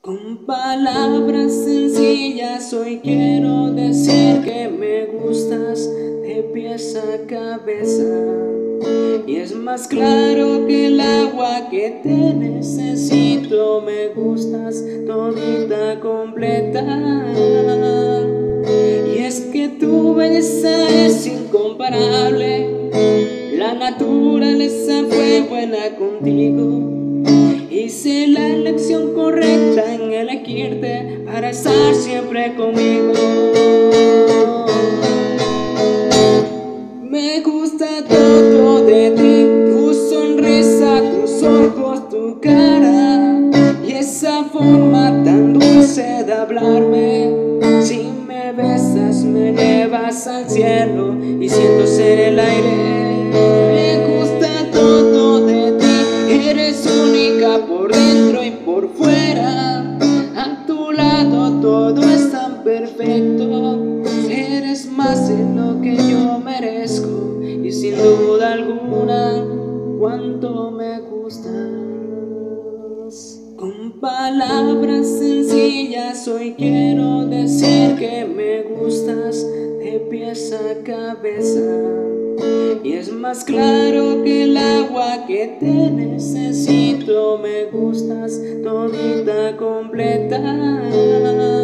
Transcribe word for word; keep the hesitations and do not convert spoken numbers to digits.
Con palabras sencillas hoy quiero decir que me gustas de pies a cabeza. Y es más claro que el agua que te necesito. Me gustas todita completa. Y es que tu belleza es incomparable. La naturaleza fue buena contigo. Hice la elección correcta en elegirte para estar siempre conmigo. Me gusta todo de ti, tu sonrisa, tus ojos, tu cara y esa forma tan dulce de hablarme. Si me besas me llevas al cielo y siento ser el aire. Me gusta todo de ti, eres única por dentro y por fuera. A tu lado todo es tan perfecto. Eres más de lo que yo merezco y sin duda alguna cuánto me gustas. Con palabras sencillas hoy quiero decir que me gustas de pies a cabeza. Y es más claro que el agua que te necesito. Me gustas todita completa.